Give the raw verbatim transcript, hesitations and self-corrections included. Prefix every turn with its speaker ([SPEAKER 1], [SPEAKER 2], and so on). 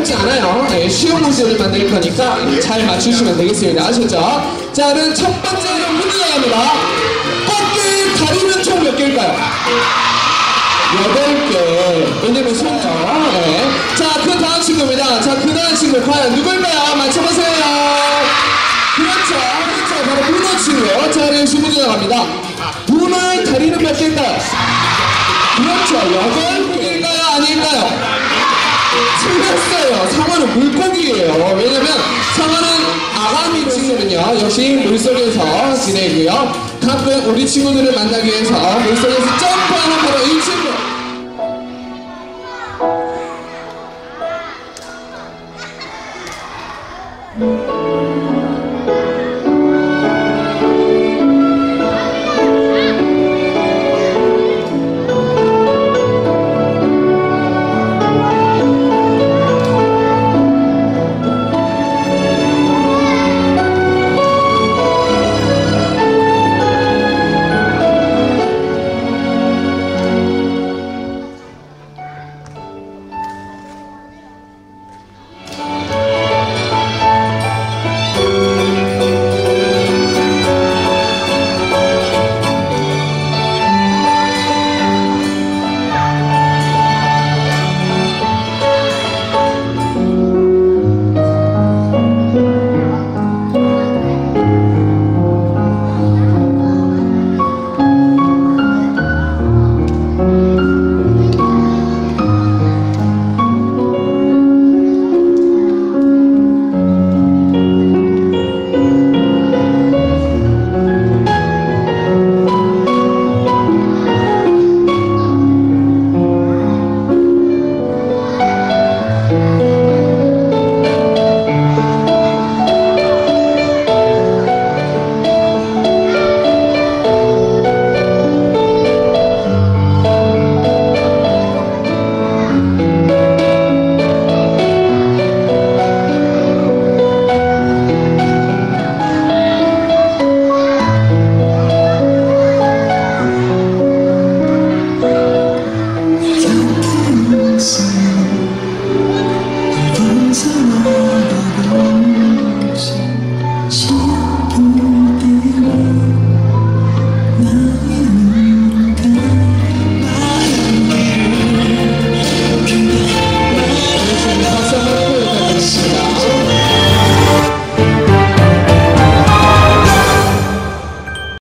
[SPEAKER 1] 어렵지 않아요. 네, 쉬운 문제를 만들 거니까 잘 맞추시면 되겠습니다. 아셨죠? 자, 그럼 첫 번째 문제 나갑니다. 꽃게 다리는 총 몇 개일까요? 여덟 개. 왜냐면 손죠. 네. 자, 그 다음 친구입니다. 자, 그 다음 친구 과연 누굴까요? 맞춰보세요. 그렇죠. 그렇죠. 바로 문어 친구. 자, 그래서 문제 나갑니다. 문어의 다리는 몇 개일까요? 그렇죠. 여덟 개일까요? 아닐까요? 틀렸어요. 상어는 물고기예요. 왜냐면 상어는 아가미 친구는요, 역시 물속에서 지내고요. 가끔 우리 친구들을 만나기 위해서 물속에서 점프하는 바로 이 친구.